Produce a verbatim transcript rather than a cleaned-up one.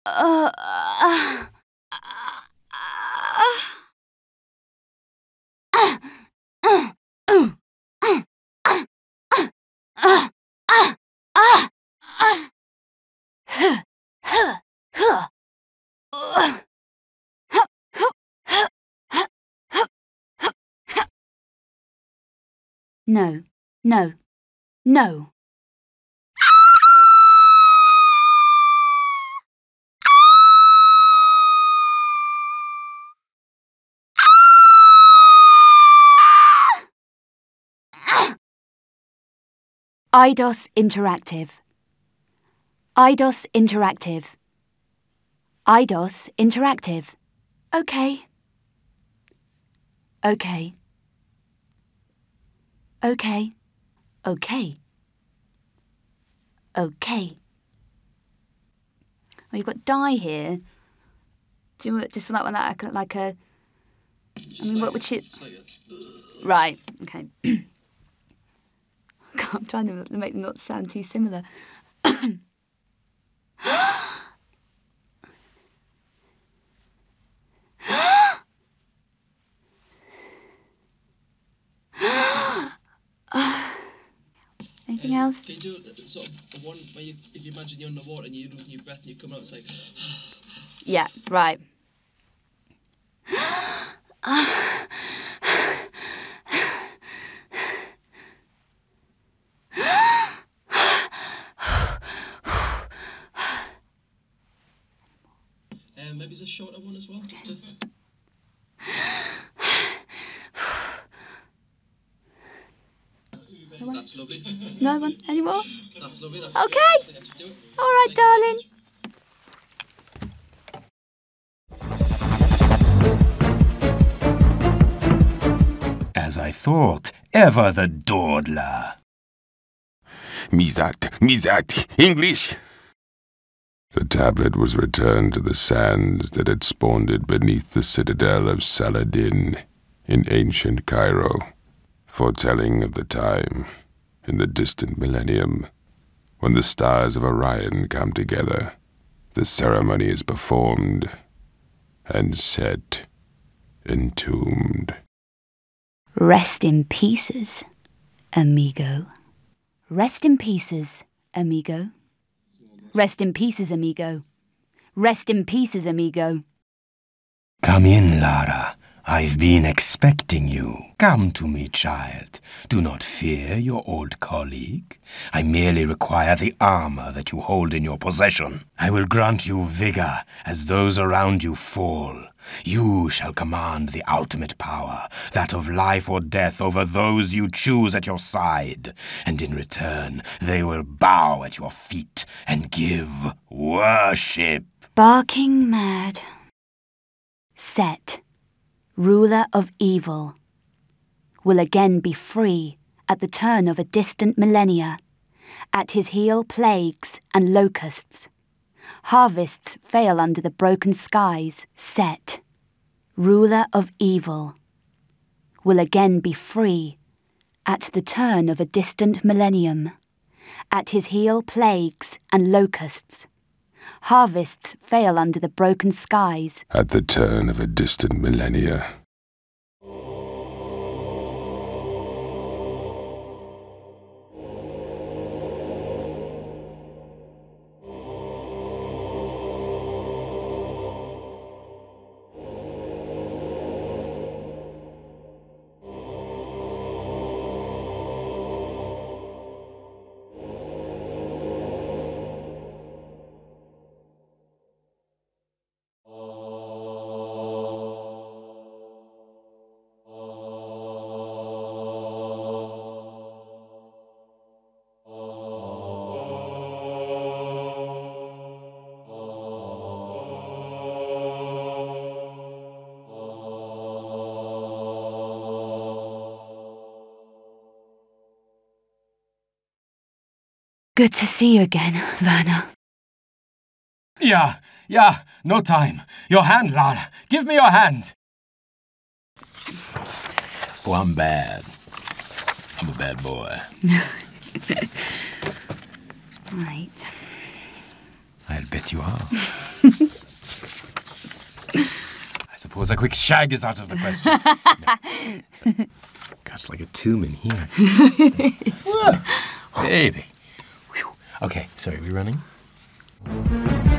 Uh, uh, No, no, no. I D O S Interactive. I D O S Interactive. I D O S Interactive. Okay. Okay. Okay. Okay. Okay. Well, you've got die here. Do you want just that one like a, like a... I mean, what would she... Right, okay. I'm trying to make them not sound too similar. Anything else? Can you do sort of the one where you, if you imagine you're underwater and you're losing your breath and you come out and say... Yeah, right. Um, maybe it's a shorter one as well, just to... That's lovely. No one anymore? That's lovely. That's okay. Good. All right, darling. As I thought, ever the dawdler. Mizat, Mizat, English! The tablet was returned to the sands that had spawned beneath the citadel of Saladin in ancient Cairo, foretelling of the time in the distant millennium when the stars of Orion come together. The ceremony is performed and set, entombed. Rest in pieces, amigo. Rest in pieces, amigo. Rest in pieces, amigo. Rest in pieces, amigo. Come in, Lara. I've been expecting you. Come to me, child. Do not fear your old colleague. I merely require the armor that you hold in your possession. I will grant you vigor as those around you fall. You shall command the ultimate power, that of life or death over those you choose at your side. And in return, they will bow at your feet and give worship. Barking mad. Set, ruler of evil, will again be free at the turn of a distant millennia. At his heel plagues and locusts. Harvests fail under the broken skies. Set, ruler of evil, will again be free at the turn of a distant millennium. At his heel plagues and locusts. Harvests fail under the broken skies. At the turn of a distant millennia. Good to see you again, Werner. Yeah, yeah, no time. Your hand, Lara. Give me your hand. Oh, I'm bad. I'm a bad boy. Right. I I'll bet you are. I suppose a quick shag is out of the question. No. So, God, it's like a tomb in here. Whoa, baby. Whew. Okay, sorry, are we running?